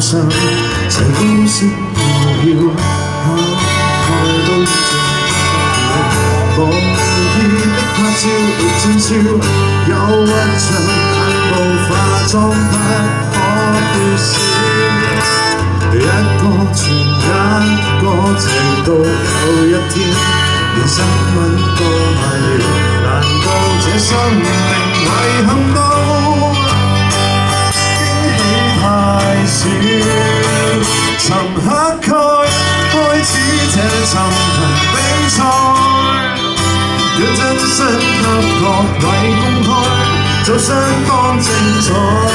上，這故事無聊，開到現在，無意的拍照盡笑，憂鬱像眼部化妝不可笑。一個傳一個情到有一天，連新聞都賣了。難道這生命遺憾到驚喜太少？沉刻開始這尋人比賽，若真身給各位公開，就相當精彩。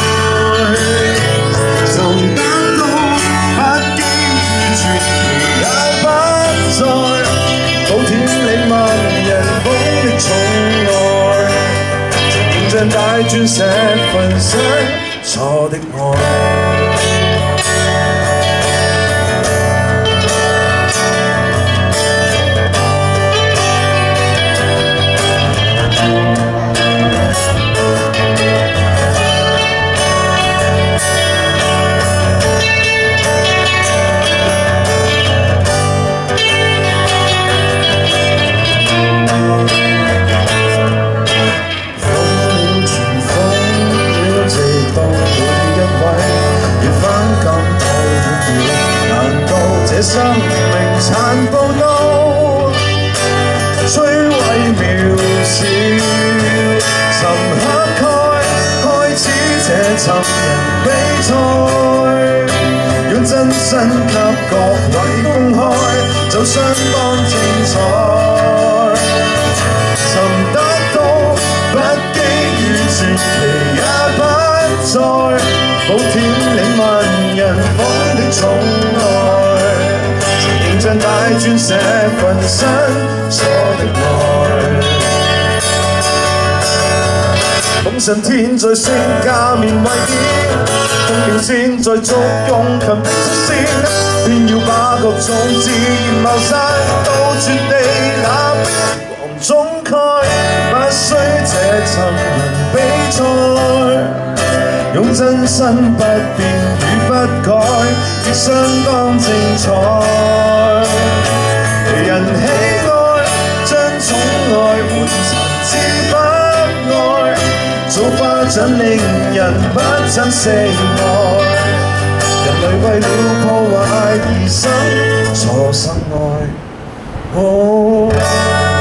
曾得到不經意傳奇也不再，保險你萬人捧的寵愛，情像大鑽石粉飾錯的愛。生命殘暴到摧毀渺小，沉刻開始這尋人比賽，讓真身給各位公開，就相當精彩。尋得到不羈與傳奇也不再，保險你萬人捧的寵愛。像大鑽石粉飾錯的愛，捧上天在星加冕位點，風表先在逐用琴的出線，偏要把各種自然謀殺到絕地那碧黃中開，不需這尋人比賽，用真身不變與不改，亦相當精彩。人喜愛將寵愛換塵至不愛，造花盞令人不真性愛，人類為了破壞而生錯心愛。